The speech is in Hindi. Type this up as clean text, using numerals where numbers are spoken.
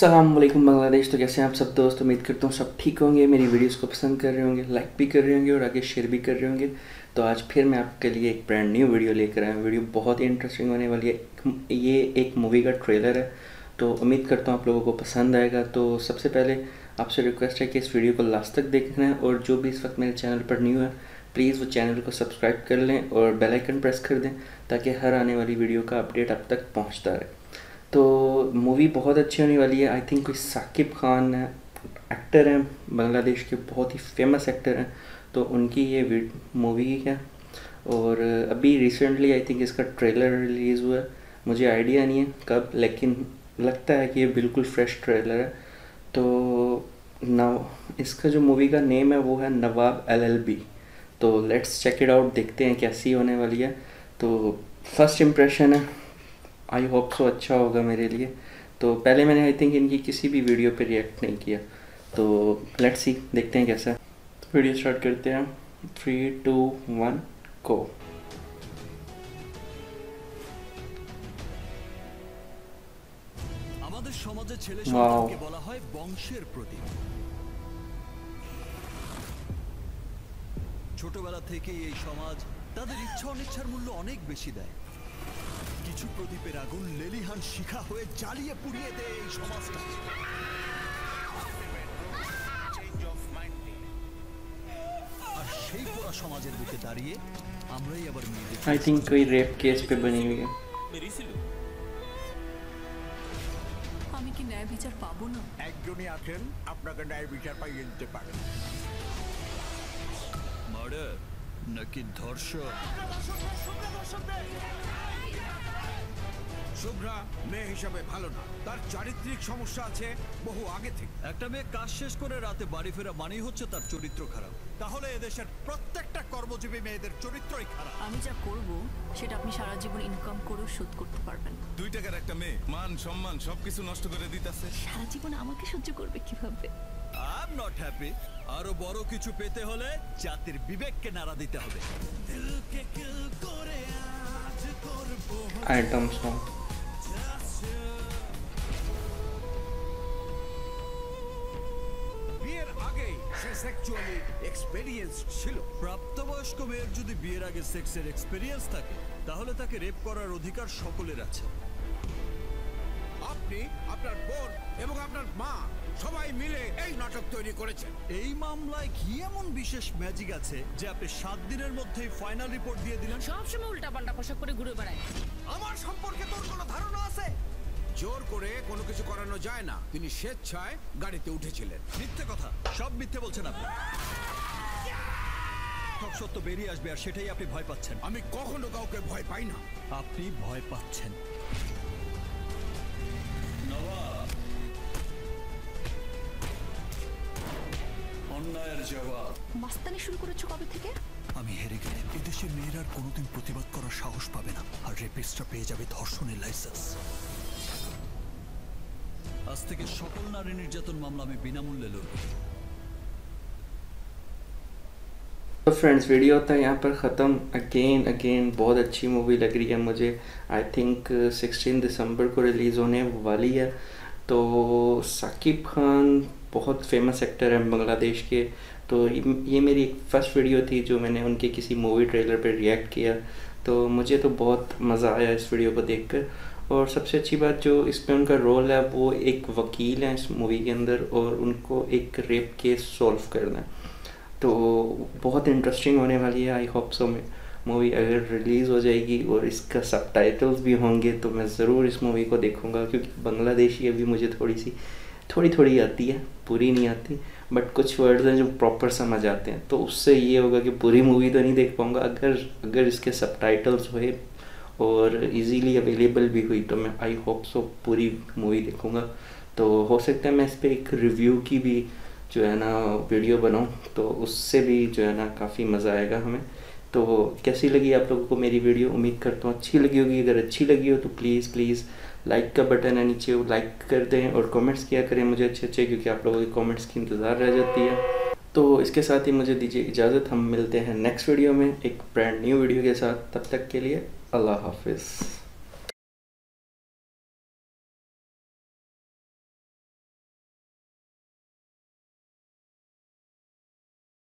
अस्सलाम वालेकुम बांग्लादेश। तो कैसे हैं आप सब दोस्त? उम्मीद करता हूँ सब ठीक होंगे, मेरी वीडियोस को पसंद कर रहे होंगे, लाइक भी कर रहे होंगे और आगे शेयर भी कर रहे होंगे। तो आज फिर मैं आपके लिए एक ब्रांड न्यू वीडियो लेकर आया हूँ। वीडियो बहुत ही इंटरेस्टिंग होने वाली है। ये एक मूवी का ट्रेलर है, तो उम्मीद करता हूँ आप लोगों को पसंद आएगा। तो सबसे पहले आपसे रिक्वेस्ट है कि इस वीडियो को लास्ट तक देखना है, और जो भी इस वक्त मेरे चैनल पर न्यू है प्लीज़ वो चैनल को सब्सक्राइब कर लें और बेल आइकन प्रेस कर दें, ताकि हर आने वाली वीडियो का अपडेट आप तक पहुँचता रहे। तो मूवी बहुत अच्छी होने वाली है। आई थिंक कोई साकिब खान है, एक्टर हैं, बांग्लादेश के बहुत ही फेमस एक्टर हैं, तो उनकी ये मूवी है। और अभी रिसेंटली आई थिंक इसका ट्रेलर रिलीज़ हुआ है, मुझे आइडिया नहीं है कब, लेकिन लगता है कि ये बिल्कुल फ्रेश ट्रेलर है। तो ना इसका जो मूवी का नेम है वो है नवाब LLB। तो लेट्स चेक इट आउट, देखते हैं कैसी होने वाली है। तो फर्स्ट इम्प्रेशन है, आई होप सो अच्छा होगा मेरे लिए। तो पहले मैंने आई थिंक इनकी किसी भी वीडियो पे रिएक्ट नहीं किया, तो लेट्स सी, देखते हैं कैसा है। तो वीडियो स्टार्ट करते हैं। 3, 2, 1 गो। আমাদের সমাজে ছেলে সন্তানকে বলা হয় বংশের প্রতীক। ছোটবেলা থেকেই এই সমাজ তাদের ইচ্ছা অনিচ্ছার মূল্য অনেক বেশি দেয়। কিছু প্রদীপের আগুন লেলিহান শিখা হয়ে জ্বালিয়ে পুড়িয়ে দেয় এই সমাজটা। আর সেই পুরো সমাজের বুকে দাঁড়িয়ে আমরাই আবার মেয়েদের आई थिंक कोई रेप केस पे बनी हुई है। আমি কি ন্যায় বিচার পাবো না? একজনই আছেন আপনাকে ন্যায় বিচার পাইয়ে দিতে পারেন। মার্ডার নাকি ধর্ষণ? শুভ্রা মেয়ে হিসাবে ভালো না, তার চারিত্রিক সমস্যা আছে বহু আগে থেকে। একটা মেয়ে কাজ শেষ করে রাতে বাড়ি ফেরা মানেই হচ্ছে তার চরিত্র খারাপ। তাহলে এদেশের প্রত্যেকটা কর্মজীবী মেয়েদের চরিত্রই খারাপ। আমি যা করব সেটা আপনি সারা জীবন ইনকাম করেও শোধ করতে পারবেন না। 2 টাকার একটা মেয়ে মান সম্মান সবকিছু নষ্ট করে দিতেছে। সারা জীবন আমাকে সহ্য করবে কিভাবে? I am not happy. আরো বড় কিছু পেতে হলে জাতির বিবেককে নাড়া দিতে হবে। দিলকে কিল করে আজ করব आइटम सॉन्ग। বিয়ের আগে সে সেক্সুয়ালি এক্সপেরিয়েন্স ছিল। প্রাপ্তবয়স্ক মেয়ের যদি বিয়ের আগে সেক্সের এক্সপেরিয়েন্স থাকে তাহলে তাকে রেপ করার অধিকার সকলের আছে। আপনি, আপনার বোন এবং আপনার মা সবাই মিলে এই নাটক তৈরি করেছেন। এই মামলায় কি এমন বিশেষ ম্যাজিক আছে যে আপনি 7 দিনের মধ্যেই ফাইনাল রিপোর্ট দিয়ে দিলেন? সবসময় উল্টাপাল্টা পোশাক পরে ঘুরে বেড়ায়। আমার সম্পর্কে তোর কোনো ধারণা আছে? জোর করে কোনো কিছু করানো যায় না। তিনি স্বেচ্ছায় গাড়িতে উঠেছিলেন। মিথ্যে কথা, সব মিথ্যে বলছেন আপনি। সব সত্য বেরিয়ে আসবে আর সেটাই আপনি ভয় পাচ্ছেন। আমি কখনো কাউকে ভয় পাই না। আপনি ভয় পাচ্ছেন। অন্যায়ের জবাব। মাস্তানি শুরু করেছো কবে থেকে? আমি হেরে গেলে এদেশের মেয়েরা আর কোনোদিন প্রতিবাদ করার সাহস পাবে না, আর রেপিস্টরা পেয়ে যাবে ধর্ষণের লাইসেন্স। আজ থেকে সকল নারী নির্যাতন মামলা আমি বিনামূল্যে লড়ব। तो फ्रेंड्स, वीडियो होता है यहाँ पर ख़त्म। अगेन बहुत अच्छी मूवी लग रही है मुझे। आई थिंक 16 दिसंबर को रिलीज़ होने वाली है। तो साकिब खान बहुत फेमस एक्टर हैं बांग्लादेश के। तो ये मेरी फर्स्ट वीडियो थी जो मैंने उनके किसी मूवी ट्रेलर पर रिएक्ट किया। तो मुझे तो बहुत मज़ा आया इस वीडियो को देखकर। और सबसे अच्छी बात जो इसमें उनका रोल है वो एक वकील हैं इस मूवी के अंदर, और उनको एक रेप केस सॉल्व करना है। तो बहुत इंटरेस्टिंग होने वाली है। आई होप सो मूवी अगर रिलीज़ हो जाएगी और इसका सबटाइटल्स भी होंगे तो मैं ज़रूर इस मूवी को देखूंगा, क्योंकि बांग्लादेशी अभी मुझे थोड़ी आती है, पूरी नहीं आती, बट कुछ वर्ड्स हैं जो प्रॉपर समझ आते हैं। तो उससे ये होगा कि पूरी मूवी तो नहीं देख पाऊँगा। अगर इसके सबटाइटल्स हुए और इजीली अवेलेबल भी हुई तो मैं आई होप सो पूरी मूवी देखूँगा। तो हो सकता है मैं इस पर एक रिव्यू की भी जो है ना वीडियो बनाऊँ, तो उससे भी जो है ना काफ़ी मज़ा आएगा हमें। तो कैसी लगी आप लोगों को मेरी वीडियो? उम्मीद करता हूँ अच्छी लगी होगी। अगर अच्छी लगी हो तो प्लीज़ लाइक का बटन है नीचे, वो लाइक कर दें और कमेंट्स किया करें मुझे अच्छे, क्योंकि आप लोगों के कमेंट्स की इंतज़ार रह जाती है। तो इसके साथ ही मुझे दीजिए इजाज़त। हम मिलते हैं नेक्स्ट वीडियो में एक ब्रांड न्यू वीडियो के साथ। तब तक के लिए अल्लाह हाफिज़।